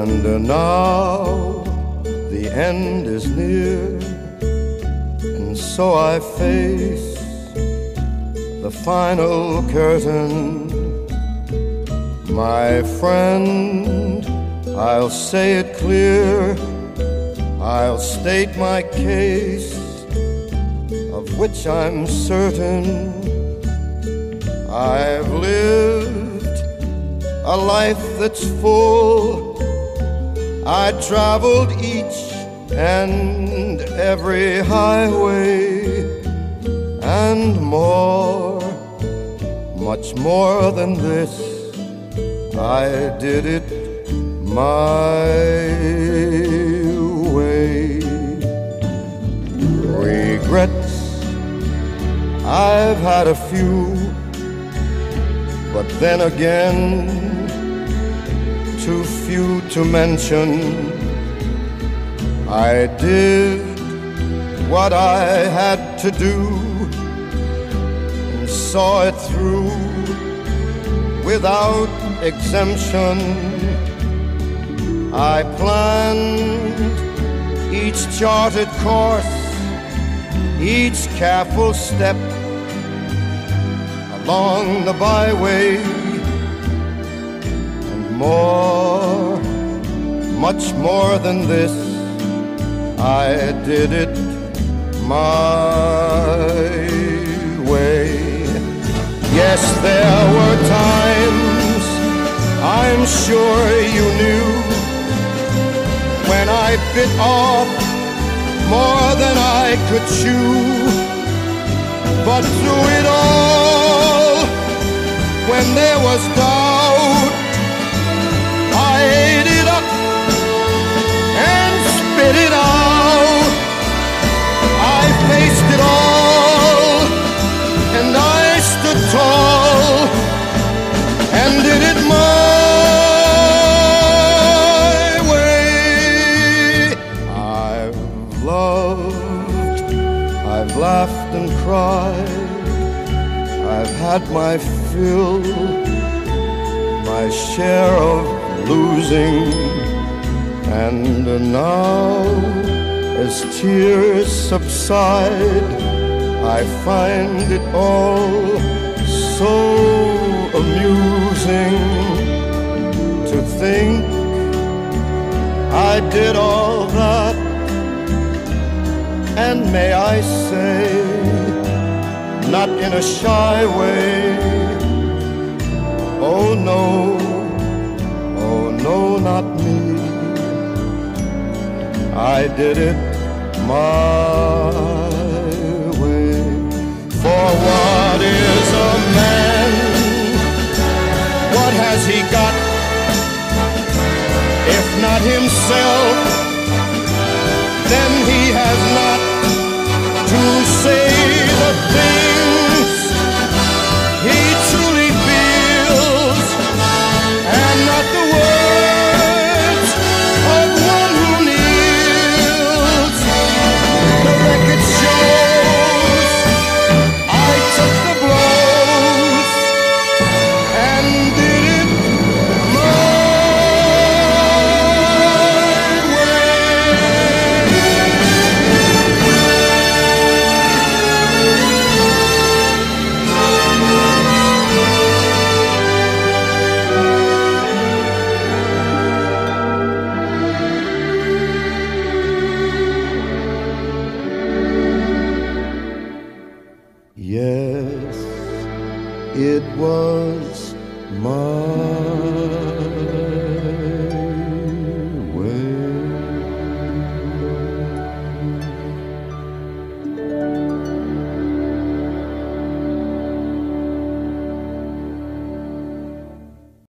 And now the end is near, and so I face the final curtain. My friend, I'll say it clear, I'll state my case, of which I'm certain. I've lived a life that's full. I traveled each and every highway, and more, much more than this, I did it my way. Regrets, I've had a few, but then again, too few to mention. I did what I had to do and saw it through without exemption. I planned each charted course, each careful step along the byway, and more, much more than this, I did it my way. Yes, there were times, I'm sure you knew, when I bit off more than I could chew. But through it all, when there was doubt, I ate it up and spit it out. I faced it all, and I stood tall and did it my way. I've loved, I've laughed and cried, I've had my fill, my share of losing, and now as tears subside, I find it all so amusing to think I did all that, and may I say, not in a shy way, oh no, not me. I did it my way. For what is a man? What has he got, if not himself? Then he has not to say the things he truly feels, and not the words of one who kneels. The record shows I took the blows and did it my Yes, it was my